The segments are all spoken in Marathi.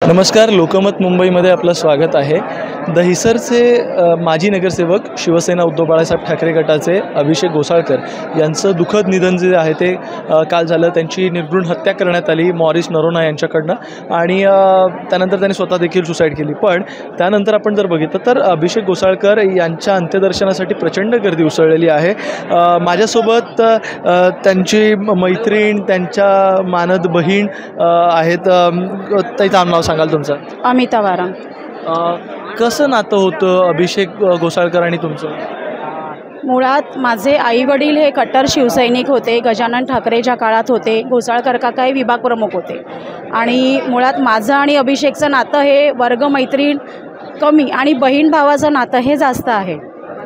नमस्कार, लोकमत मुंबईमध्ये आपलं स्वागत आहे। दहिसरचे माजी नगरसेवक शिवसेना उद्धव बाळासाहेब ठाकरे गटाचे अभिषेक घोसाळकर यांचं दुःखद निधन जे आहे ते काल झालं। त्यांची निर्घृण हत्या करण्यात आली मॉरिस नरोन्हा यांच्याकडनं आणि त्यानंतर त्यांनी स्वतः देखील सुसाईड केली। पण त्यानंतर आपण जर बघितलं तर अभिषेक घोसाळकर यांच्या अंत्यदर्शनासाठी प्रचंड गर्दी उसळलेली आहे। माझ्यासोबत त्यांची मैत्रीण, त्यांच्या मानद बहीण आहेत। ताईचं नाव सांगाल तुमचं? अमिता वारंग। कसं नातं होतं अभिषेक घोसाळकर आणि तुमचं? मुळात माझे आईवडील हे कट्टर शिवसैनिक होते। गजानन ठाकरेच्या काळात होते। घोसाळकर काका हे विभाग प्रमुख होते आणि मुळात माझं आणि अभिषेकचं नातं हे वर्गमैत्रीण कमी आणि बहीण भावाचं नातं हे जास्त आहे।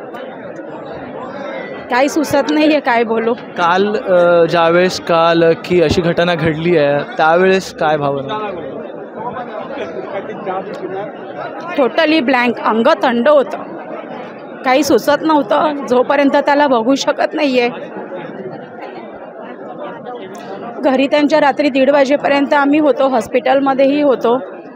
काही सुचत नाही आहे काय बोलू। काल ज्यावेळेस की अशी घटना घडली आहे त्यावेळेस काय भावना? टोटली ब्लँक, अंग थंड होतं, काही सुचत नव्हतं जोपर्यंत त्याला बघू शकत नाही आहे। घरी त्यांच्या रात्री 1:30 वाजेपर्यंत आम्ही होतो, हॉस्पिटलमध्येही होतो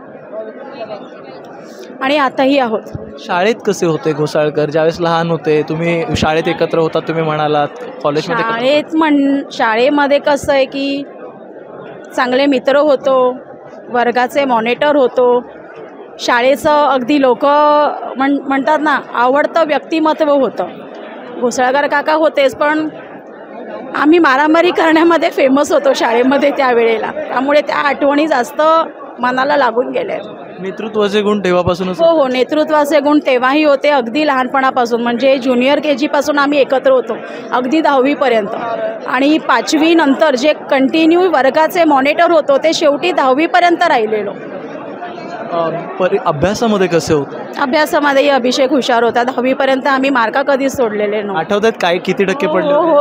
आणि आताही आहोत। शाळेत कसे होते घोसाळकर? ज्यावेळेस लहान होते तुम्ही शाळेत एकत्र होतात तुम्ही म्हणालात, कॉलेजमध्ये? शाळेमध्ये कसं आहे की चांगले मित्र होतो, वर्गाचे मॉनिटर होतो, शाळेचं अगदी लोक म्हणतात ना आवडतं व्यक्तिमत्व होतं। घोसाळकर काका होतेच, पण आम्ही मारामारी करण्यामध्ये फेमस होतो शाळेमध्ये त्यावेळेला, त्यामुळे त्या आठवणी जास्त मनाला लागून गेल्या। नेतृत्वाचे गुण तेव्हापासूनच? हो, नेतृत्वाचे गुण तेव्हाही होते, अगदी लहानपणापासून। म्हणजे ज्युनियर KG पासून आम्ही एकत्र होतो अगदी 10वी पर्यंत, आणि 5वी नंतर जे कंटिन्यू वर्गाचे मॉनिटर होतो ते शेवटी 10वी पर्यंत राहिलेलो। अभ्यासामध्ये कसे होते? अभ्यासामध्येही अभिषेक हुशार होता। 10वी पर्यंत आम्ही मार्क कधीच सोडलेले नव्हते। आठवतात काय किती टक्के पडले? हो,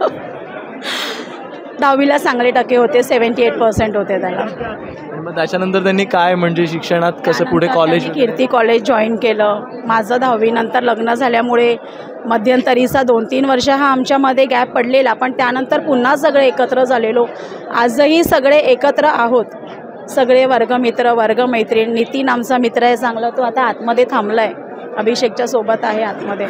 10वीला चांगले टक्के होते, 78% होते त्याला। मग त्याच्यानंतर त्यांनी काय म्हणजे शिक्षणात कसं पुढे? कॉलेज, कीर्ती कॉलेज जॉईन केलं। माझं 10वी नंतर लग्न झाल्यामुळे मध्यंतरीचा 2-3 वर्ष हा आमच्यामध्ये गॅप पडलेला, पण त्यानंतर पुन्हा सगळे एकत्र झालेलो। आजही सगळे एकत्र आहोत, सगळे वर्गमित्र वर्गमैत्रीण। नितीन आमचा मित्र आहे चांगला, तो आता आतमध्ये थांबला आहे, अभिषेकच्या सोबत आहे आतमध्ये।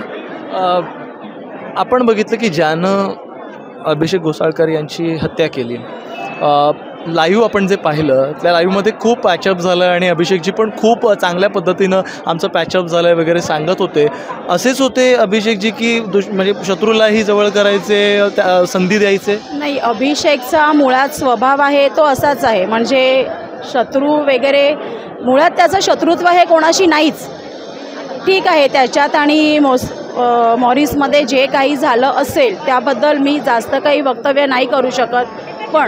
आपण बघितलं की ज्यानं अभिषेक घोसाळकर यांची हत्या केली, लाईव्ह आपण जे पाहिलं त्या लाईव्हमध्ये खूप पॅचअप झालं आणि अभिषेकजी पण खूप चांगल्या पद्धतीनं आमचं पॅचअप झालं आहे वगैरे सांगत होते। असेच होते अभिषेकजी की म्हणजे शत्रूलाही जवळ करायचे, संधी द्यायचे? नाही, अभिषेकचा मुळात स्वभाव आहे तो असाच आहे, म्हणजे शत्रू वगैरे मुळात त्याचं शत्रुत्व हे कोणाशी नाहीच। ठीक आहे, त्याच्यात आणि मॉरिसमध्ये जे काही झालं असेल त्याबद्दल मी जास्त काही वक्तव्य नाही करू शकत, पण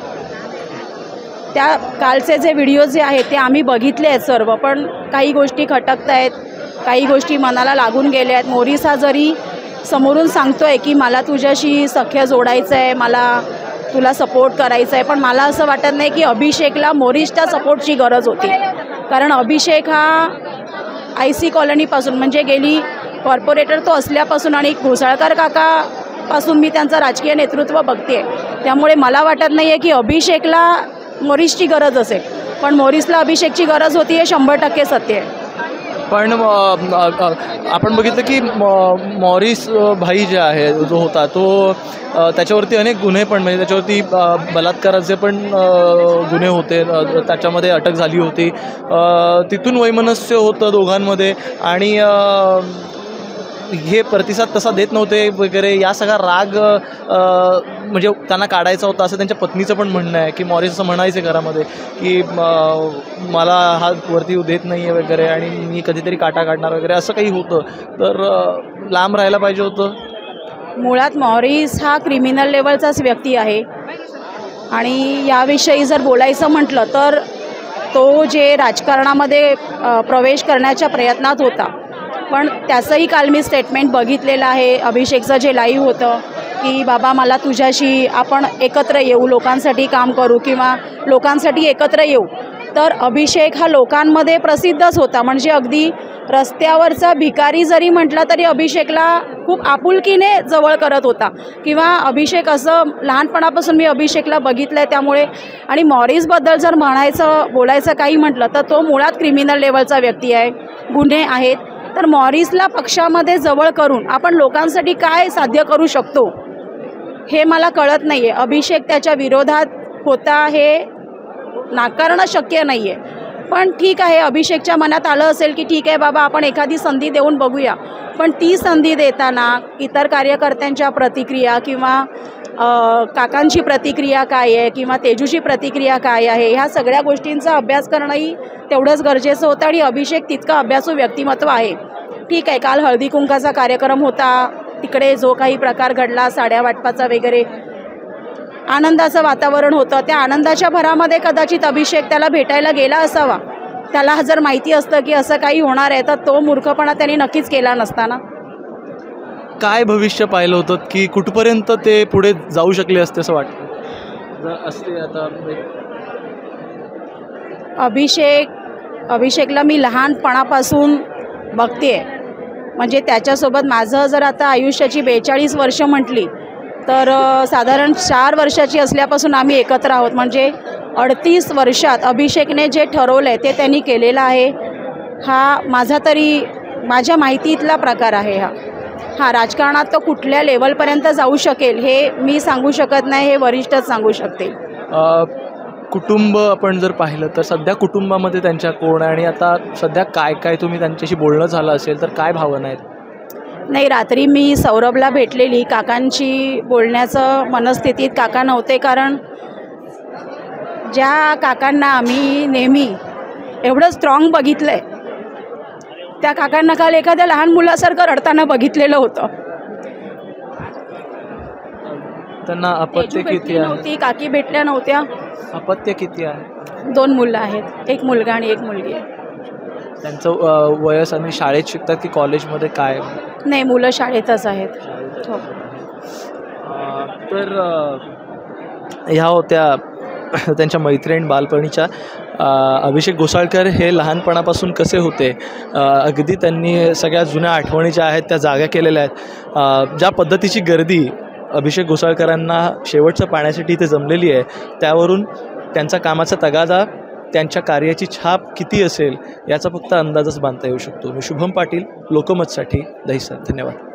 त्या कालचे जे व्हिडिओ जे आहेत ते आम्ही बघितले आहेत सर्व, पण काही गोष्टी खटकत आहेत, काही गोष्टी मनाला लागून गेल्या आहेत। मॉरिस हा जरी समोरून सांगतोय की मला तुझ्याशी सख्य जोडायचं आहे, मला तुला सपोर्ट करायचं आहे, पण मला असं वाटत नाही की अभिषेकला मॉरिसच्या सपोर्टची गरज होती। कारण अभिषेक हा IC कॉलनीपासून, म्हणजे गेली कॉर्पोरेटर तो असल्यापासून आणि घोसाळकर काकापासून मी त्यांचं राजकीय नेतृत्व बघते, त्यामुळे मला वाटत नाही आहे की अभिषेकला मॉरिसची गरज असेल, पण मॉरिसला अभिषेकची गरज होती हे 100% सत्य आहे। पण आपण बघितलं की मॉरिस भाई जे आहे जो होता तो त्याच्यावरती अनेक गुन्हे पण, म्हणजे त्याच्यावरती बलात्काराचे पण गुन्हे होते, त्याच्यामध्ये अटक झाली होती, तिथून वैमनस्य होतं दोघांमध्ये आणि हे प्रतिसाद तसा देत नव्हते वगैरे, या सगळा राग म्हणजे त्यांना काढायचा होता असं त्यांच्या पत्नीचं पण म्हणणं आहे की मॉरिस असं म्हणायचे घरामध्ये की मला हा वरती देत नाही आहे वगैरे आणि मी कधीतरी काटा काढणार वगैरे, असं काही होतं तर लांब राहायला पाहिजे होतं। मुळात मॉरिस हा क्रिमिनल लेवलचाच व्यक्ती आहे आणि याविषयी जर बोलायचं म्हटलं तर तो जे राजकारणामध्ये प्रवेश करण्याच्या प्रयत्नात होता, पण त्याचंही काल मी स्टेटमेंट बघितलेलं आहे। अभिषेकचं जे लाईव्ह होतं की बाबा मला तुझ्याशी आपण एकत्र येऊ, लोकांसाठी काम करू किंवा लोकांसाठी एकत्र येऊ, तर अभिषेक हा लोकांमध्ये प्रसिद्धच होता. म्हणजे अगदी रस्त्यावरचा भिकारी जरी म्हटला तरी अभिषेकला खूप आपुलकीने जवळ करत होता. किंवा अभिषेक असं लहानपणापासून मी अभिषेकला बघितलं आहे. त्यामुळे आणि मॉरिसबद्दल जर बोलायचं काही म्हटलं तर तो मुळात क्रिमिनल लेवलचा व्यक्ती आहे, गुन्हे आहेत. तर मॉरिसला पक्षामध्ये जवळ करून आपण लोकांसाठी काय साध्य करू शकतो हे मला कळत नाही आहे. अभिषेक त्याच्या विरोधात होता हे नाकारणं शक्य नाही आहे. पण ठीक आहे, अभिषेकच्या मनात आलं असेल की ठीक आहे बाबा, आपण एखादी संधी देऊन बघूया. पण ती संधी देताना इतर कार्यकर्त्यांच्या प्रतिक्रिया किंवा काकांची प्रतिक्रिया काय आहे किंवा तेजूची प्रतिक्रिया काय आहे, ह्या सगळ्या गोष्टींचा अभ्यास करणंही तेवढंच गरजेचं होतं. आणि अभिषेक तितकं अभ्यासू व्यक्तिमत्व आहे. ठीक आहे, काल हळदी कुंकाचा कार्यक्रम होता, तिकडे जो काही प्रकार घडला, साड्या वाटपाचा वगैरे, आनंदाचं वातावरण होतं. त्या आनंदाच्या भरामध्ये कदाचित अभिषेक त्याला भेटायला गेला असावा. त्याला जर माहिती असतं की असं काही होणार आहे तर तो मूर्खपणा त्यांनी नक्कीच केला नसताना. काय भविष्य पाहिलं होतं की कुठपर्यंत ते पुढे जाऊ शकले असते असं वाटतं जर असते आता? अभिषेकला मी लहानपणापासून बघते. म्हणजे त्याच्यासोबत माझं जर आता आयुष्याची 42 वर्ष म्हटली तर साधारण 4 वर्षाची असल्यापासून आम्ही एकत्र आहोत. म्हणजे 38 वर्षात अभिषेकने जे ठरवलं आहे ते त्यांनी केलेलं आहे. हा माझ्या माहितीतला प्रकार आहे. हा राजकारणात तो कुठल्या लेवलपर्यंत जाऊ शकेल हे मी सांगू शकत नाही, हे वरिष्ठच सांगू शकतील. कुटुंब आपण जर पाहिलं तर सध्या कुटुंबामध्ये त्यांच्या कोण आहे आणि आता सध्या काय तुम्ही त्यांच्याशी बोलणं झालं असेल तर काय भावना आहेत? नाही, रात्री मी सौरभला भेटलेली. काकांची बोलण्याचं मनस्थितीत काका नव्हते. कारण ज्या काकांना आम्ही नेहमी एवढं स्ट्रॉंग बघितलं आहे त्या काकांना काल एखाद्या लहान मुलासारखं रडताना बघितलेलं होतं. त्यांना अपत्य किती नव्हती, काकी भेटल्या नव्हत्या. अपत्य किती आहे? 2 मुलं आहेत, एक मुलगा आणि एक मुलगी आहे. त्यांचं वयस आणि शाळेत शिकतात की कॉलेजमध्ये काय? नाही, मुलं शाळेतच आहेत. हो. तर ह्या होत्या त्यांच्या मैत्रीण बालपणीच्या. अभिषेक घोसाळकर हे लहानपणापासून कसे होते, अगदी त्यांनी सगळ्या जुन्या आठवणी ज्या आहेत त्या जाग्या केलेल्या आहेत. ज्या पद्धतीची गर्दी अभिषेक घोसाळकरांना शेवटचं पाहण्यासाठी इथे जमलेली आहे त्यावरून त्यांचा कामाचा तगादा, त्यांच्या कार्याची छाप किती असेल याचा फक्त अंदाजच बांधता येऊ शकतो. मी शुभम पाटील, लोकमतसाठी दहिसर. धन्यवाद.